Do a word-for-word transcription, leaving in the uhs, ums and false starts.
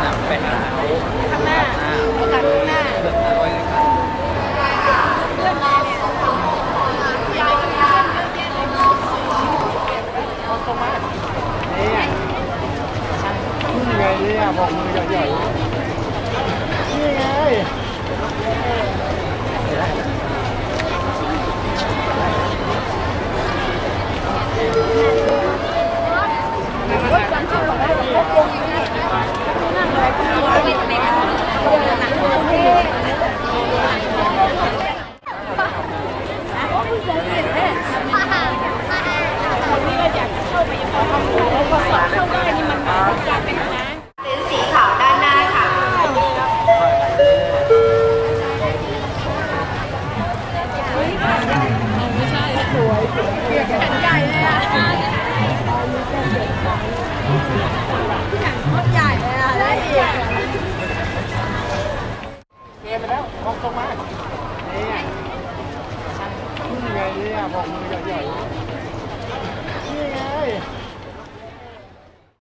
ไปหาเขาข้างหน้าโอกาสข้างหน้าเลือกหาไว้เลยครับเพื่อนมาเนี่ยยายก็มีเพื่อนเยอะแยะเลยเอาตรงมาเนี่ยนี่ไงเนี่ยบอกมือใหญ่ๆนี่ไงรถกันที่บอกว่ารถลงนี่นั่งอะไรก็มีรถไม่ติดเดินหนังกรุงเทพผู้สังเกตเนี่ยคนนี้ก็อยากเข้าไปยังพอทำถูกแล้วพอสอบเข้าได้นี่มันการเป็นนะเป็นสีขาวด้านหน้าค่ะไม่ใช่สวยสวยเปียกแขนใหญ่เลยอ่ะแขนรถใหญ่เลยอ่ะได้อีกเกมไปแล้วมองตรงมาเนี่ยนี่ไงเนี่ยบอกมือใหญ่ๆ